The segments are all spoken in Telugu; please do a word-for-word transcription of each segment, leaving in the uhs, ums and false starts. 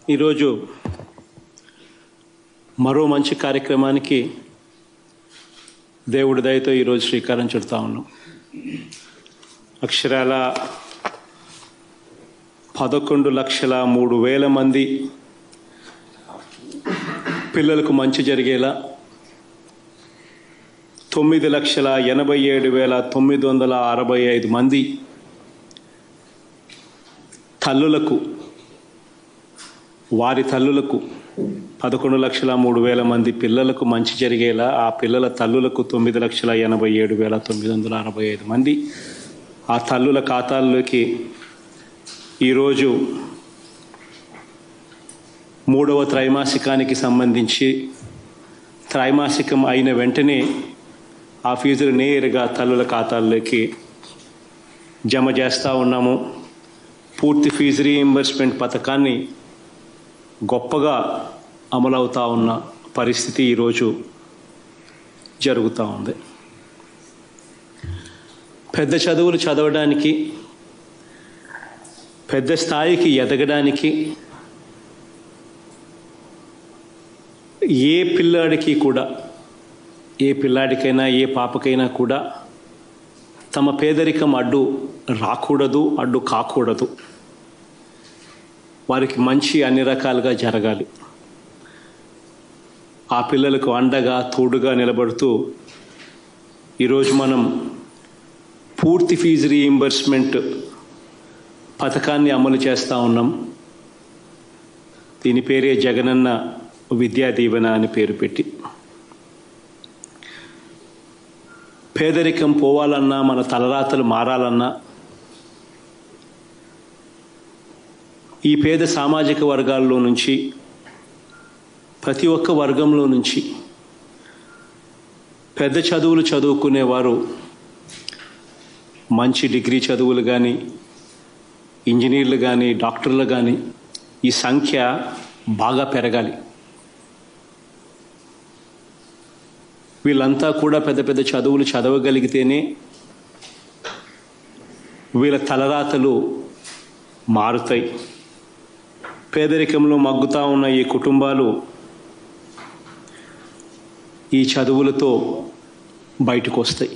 ఈరోజు మరో మంచి కార్యక్రమానికి దేవుడి దయతో ఈరోజు శ్రీకారం చుడతా ఉన్నాం. అక్షరాల పదకొండు లక్షల మూడు వేల మంది పిల్లలకు మంచి జరిగేలా తొమ్మిది లక్షల ఎనభై ఏడు వేల తొమ్మిది వందల అరవై ఐదు మంది తల్లులకు వారి తల్లులకు పదకొండు లక్షల మూడు వేల మంది పిల్లలకు మంచి జరిగేలా ఆ పిల్లల తల్లులకు తొమ్మిది లక్షల ఎనభై ఏడు వేల తొమ్మిది వందల అరవై ఐదు మంది ఆ తల్లుల ఖాతాల్లోకి ఈరోజు మూడవ త్రైమాసికానికి సంబంధించి త్రైమాసికం అయిన వెంటనే ఆ ఫీజులు నేరుగా తల్లుల ఖాతాల్లోకి జమ చేస్తూ ఉన్నాము. పూర్తి ఫీజు రీయింబర్స్మెంట్ పథకాన్ని గొప్పగా అమలవుతూ ఉన్న పరిస్థితి ఈరోజు జరుగుతూ ఉంది. పెద్ద చదువులు చదవడానికి, పెద్ద స్థాయికి ఎదగడానికి ఏ పిల్లాడికి కూడా ఏ పిల్లాడికైనా ఏ పాపకైనా కూడా తమ పేదరికం అడ్డు రాకూడదు, అడ్డు కాకూడదు. వారికి మంచి అన్ని రకాలుగా జరగాలి. ఆ పిల్లలకు అండగా తోడుగా నిలబడుతూ ఈరోజు మనం పూర్తి ఫీజు రీయింబర్స్మెంట్ పథకాన్ని అమలు చేస్తూ ఉన్నాం. దీని పేరే జగనన్న విద్యా దీవెన అని పేరు పెట్టి. పేదరికం పోవాలన్నా, మన తలరాతలు మారాలన్నా ఈ పేద సామాజిక వర్గాల్లో నుంచి, ప్రతి ఒక్క వర్గంలో నుంచి పెద్ద చదువులు చదువుకునేవారు మంచి డిగ్రీ చదువులు కానీ, ఇంజనీర్లు కానీ, డాక్టర్లు కానీ ఈ సంఖ్య బాగా పెరగాలి. వీళ్ళంతా కూడా పెద్ద పెద్ద చదువులు చదవగలిగితేనే వీళ్ళ తలరాతలు మారుతాయి. పేదరికంలో మగ్గుతూ ఉన్న ఈ కుటుంబాలు ఈ చదువులతో బయటకు వస్తాయి.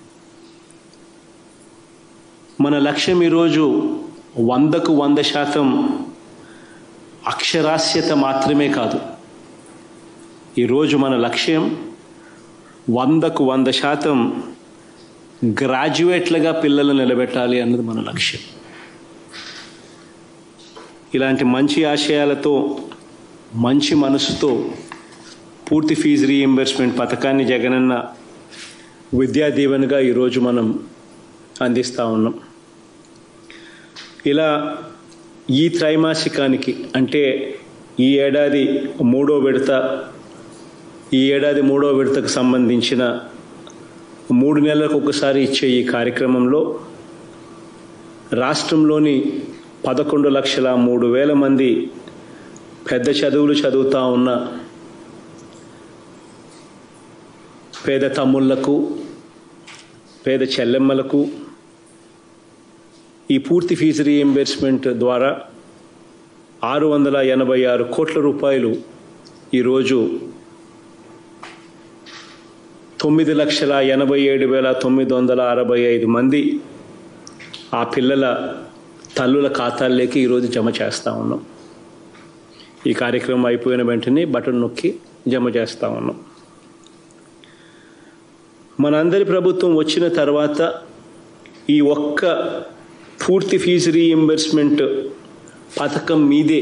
మన లక్ష్యం ఈరోజు వందకు వంద శాతం అక్షరాస్యత మాత్రమే కాదు. ఈరోజు మన లక్ష్యం వందకు వంద శాతం గ్రాడ్యుయేట్లుగా పిల్లలు నిలబెట్టాలి అన్నది మన లక్ష్యం. ఇలాంటి మంచి ఆశయాలతో, మంచి మనసుతో పూర్తి ఫీజు రీయింబర్స్మెంట్ పథకాన్ని జగనన్న విద్యా దీవెనగా ఈరోజు మనం అందిస్తూ ఉన్నాం. ఇలా ఈ త్రైమాసికానికి అంటే ఈ ఏడాది మూడో విడత ఈ ఏడాది మూడో విడతకు సంబంధించిన మూడు నెలలకు ఒకసారి ఇచ్చే ఈ కార్యక్రమంలో రాష్ట్రంలోని పదకొండు లక్షల మూడు వేల మంది పెద్ద చదువులు చదువుతూ ఉన్న పేద తమ్ముళ్లకు, పేద చెల్లెమ్మలకు ఈ పూర్తి ఫీజు రీయింబర్స్మెంట్ ద్వారా ఆరు వందల ఎనభై ఆరు కోట్ల రూపాయలు ఈరోజు తొమ్మిది లక్షల ఎనభై ఏడు వేల తొమ్మిది వందల అరవై ఐదు మంది ఆ పిల్లల తల్లుల ఖాతాల్లోకి ఈరోజు జమ చేస్తూ ఉన్నాం. ఈ కార్యక్రమం అయిపోయిన వెంటనే బటన్ నొక్కి జమ చేస్తూ ఉన్నాం. మనందరి ప్రభుత్వం వచ్చిన తర్వాత ఈ ఒక్క పూర్తి ఫీజు రీయింబర్స్మెంట్ పథకం మీదే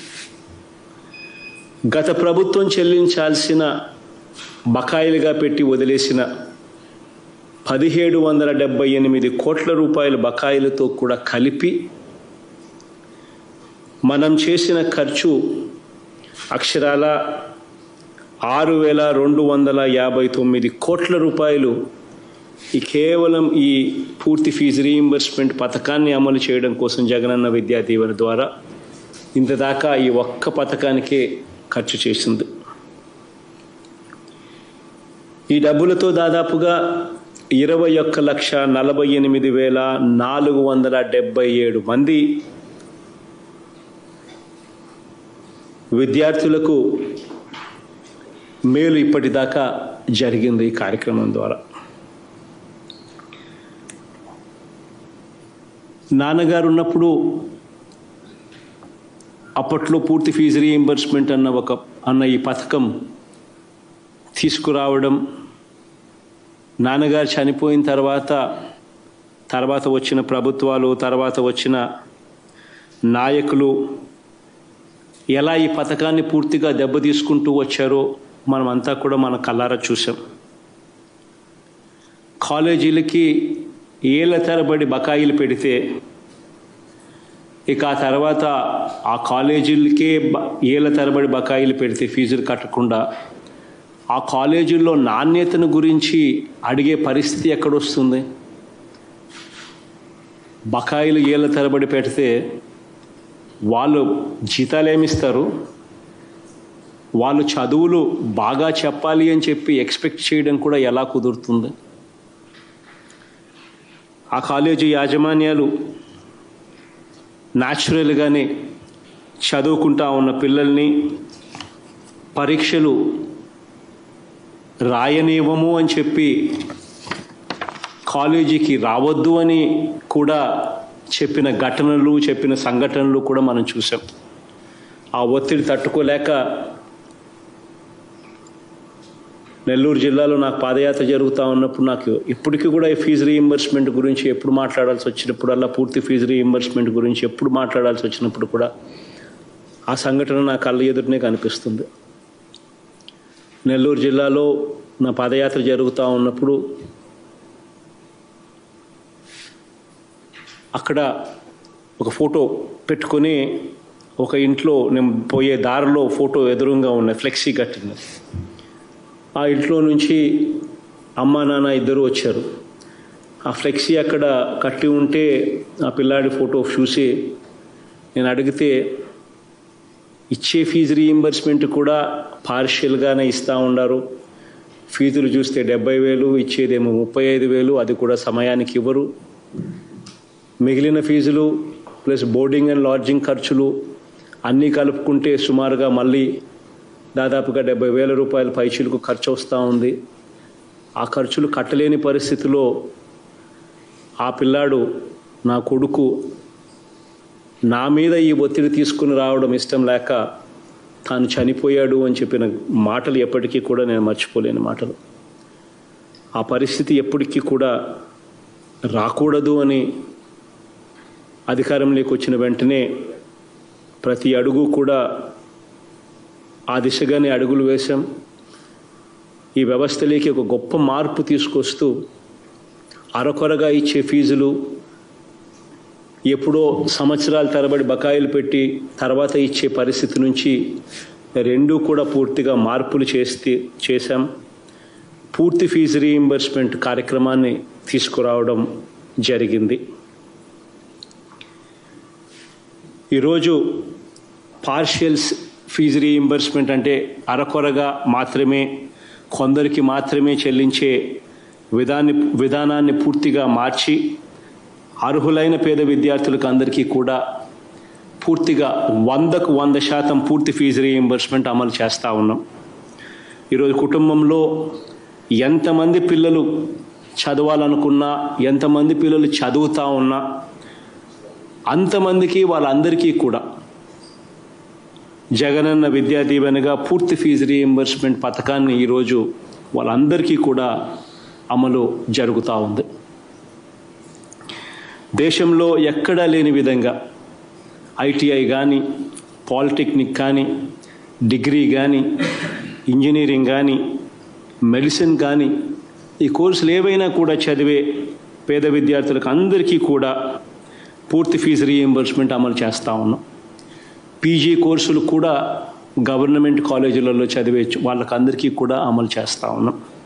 గత ప్రభుత్వం చెల్లించాల్సిన బకాయిలుగా పెట్టి వదిలేసిన పదిహేడు వందల డెబ్బై ఎనిమిది కోట్ల రూపాయల బకాయిలతో కూడా కలిపి మనం చేసిన ఖర్చు అక్షరాల ఆరు వేల రెండు వందల యాభై తొమ్మిది కోట్ల రూపాయలు ఈ కేవలం ఈ పూర్తి ఫీజు రీయింబర్స్మెంట్ పథకాన్ని అమలు చేయడం కోసం జగనన్న విద్యా దీవెన ద్వారా ఇంతదాకా ఈ ఒక్క పథకానికే ఖర్చు చేసింది. ఈ డబ్బులతో దాదాపుగా ఇరవై ఒక్క లక్ష నలభై ఎనిమిది వేల నాలుగు వందల డెబ్బై ఏడు మంది విద్యార్థులకు మేలు ఇప్పటిదాకా జరిగింది ఈ కార్యక్రమం ద్వారా. నాన్నగారు ఉన్నప్పుడు అప్పట్లో పూర్తి ఫీజు రీయింబర్స్మెంట్ అన్న ఒక అన్న ఈ పథకం తీసుకురావడం, నాన్నగారు చనిపోయిన తర్వాత తర్వాత వచ్చిన ప్రభుత్వాలు, తర్వాత వచ్చిన నాయకులు ఎలా ఈ పథకాన్ని పూర్తిగా దెబ్బతీసుకుంటూ వచ్చారో మనమంతా కూడా మన కళ్ళారా చూసాం. కాలేజీలకి ఏళ్ల తరబడి బకాయిలు పెడితే ఇక ఆ తర్వాత ఆ కాలేజీలకే ఏళ్ల తరబడి బకాయిలు పెడితే ఫీజులు కట్టకుండా ఆ కాలేజీల్లో నాణ్యతను గురించి అడిగే పరిస్థితి ఎక్కడొస్తుంది? బకాయిలు ఏళ్ల తరబడి పెడితే వాళ్ళు జీతాలు ఏమిస్తారు? వాళ్ళు చదువులు బాగా చెప్పాలి అని చెప్పి ఎక్స్పెక్ట్ చేయడం కూడా ఎలా కుదురుతుంది? ఆ కాలేజీ యాజమాన్యాలు న్యాచురల్గానే చదువుకుంటా ఉన్న పిల్లల్ని పరీక్షలు రాయనివ్వము అని చెప్పి కాలేజీకి రావద్దు అని కూడా చెప్పిన ఘటనలు, చెప్పిన సంఘటనలు కూడా మనం చూసాం. ఆ ఒత్తిడి తట్టుకోలేక నెల్లూరు జిల్లాలో నాకు పాదయాత్ర జరుగుతూ ఉన్నప్పుడు నాకు ఇప్పటికీ కూడా ఈ ఫీజు రీయింబర్స్మెంట్ గురించి ఎప్పుడు మాట్లాడాల్సి వచ్చినప్పుడల్లా, పూర్తి ఫీజు రీయింబర్స్మెంట్ గురించి ఎప్పుడు మాట్లాడాల్సి వచ్చినప్పుడు కూడా ఆ సంఘటన నా కళ్ళ ఎదుటనే కనిపిస్తుంది. నెల్లూరు జిల్లాలో నా పాదయాత్ర జరుగుతూ ఉన్నప్పుడు అక్కడ ఒక ఫోటో పెట్టుకొని ఒక ఇంట్లో నేను పోయే దారిలో ఫోటో ఎదురుగా ఉన్న ఫ్లెక్సీ కట్టింది. ఆ ఇంట్లో నుంచి అమ్మ నాన్న ఇద్దరు వచ్చారు. ఆ ఫ్లెక్సీ అక్కడ కట్టి ఉంటే ఆ పిల్లాడి ఫోటో చూసి నేను అడిగితే ఇచ్చే ఫీజు రీయింబర్స్మెంట్ కూడా పార్షియల్గానే ఇస్తూ ఉన్నారు. ఫీజులు చూస్తే డెబ్బై వేలు ఇచ్చేదేమో ముప్పై ఐదు వేలు అది కూడా సమయానికి ఇవ్వరు. మిగిలిన ఫీజులు ప్లస్ బోర్డింగ్ అండ్ లాడ్జింగ్ ఖర్చులు అన్నీ కలుపుకుంటే సుమారుగా మళ్ళీ దాదాపుగా డెబ్బై వేల రూపాయల పైచీలకు ఖర్చు వస్తూ ఉంది. ఆ ఖర్చులు కట్టలేని పరిస్థితిలో ఆ పిల్లాడు, నా కొడుకు, నా మీద ఈ ఒత్తిడి తీసుకుని రావడం ఇష్టం లేక తాను చనిపోయాడు అని చెప్పిన మాటలు ఎప్పటికీ కూడా నేను మర్చిపోలేని మాటలు. ఆ పరిస్థితి ఎప్పటికీ కూడా రాకూడదు అని అధికారంలోకి వచ్చిన వెంటనే ప్రతి అడుగు కూడా ఆ దిశగానే అడుగులు వేశాం. ఈ వ్యవస్థలోకి ఒక గొప్ప మార్పు తీసుకొస్తూ అరకొరగా ఇచ్చే ఫీజులు, ఎప్పుడో సంవత్సరాల తరబడి బకాయిలు పెట్టి తర్వాత ఇచ్చే పరిస్థితి నుంచి రెండూ కూడా పూర్తిగా మార్పులు చేస్తే చేశాం. పూర్తి ఫీజు రీయింబర్స్మెంట్ కార్యక్రమాన్ని తీసుకురావడం జరిగింది. ఈరోజు పార్షియల్స్ ఫీజు రీయింబర్స్మెంట్ అంటే అరకొరగా మాత్రమే, కొందరికి మాత్రమే చెల్లించే విధాన్ని విధానాన్ని పూర్తిగా మార్చి అర్హులైన పేద విద్యార్థులకు అందరికీ కూడా పూర్తిగా వందకు వంద శాతం పూర్తి ఫీజు రీయింబర్స్మెంట్ అమలు చేస్తూ ఉన్నాం. ఈరోజు కుటుంబంలో ఎంతమంది పిల్లలు చదవాలనుకున్నా, ఎంతమంది పిల్లలు చదువుతూ ఉన్నా అంతమందికి వాళ్ళందరికీ కూడా జగనన్న విద్యా దీవెనగా పూర్తి ఫీజు రీయింబర్స్మెంట్ పథకాన్ని ఈరోజు వాళ్ళందరికీ కూడా అమలు జరుగుతూ ఉంది. దేశంలో ఎక్కడా లేని విధంగా ఐటీఐ కానీ, పాలిటెక్నిక్ కానీ, డిగ్రీ కానీ, ఇంజనీరింగ్ కానీ, మెడిసిన్ కానీ, ఈ కోర్సులు ఏవైనా కూడా చదివే పేద విద్యార్థులకు అందరికీ కూడా పూర్తి ఫీజు రీయింబర్స్మెంట్ అమలు చేస్తూ ఉన్నాం. పీజీ కోర్సులు కూడా గవర్నమెంట్ కాలేజీలలో చదివే వాళ్ళకందరికీ కూడా అమలు చేస్తూ ఉన్నాం.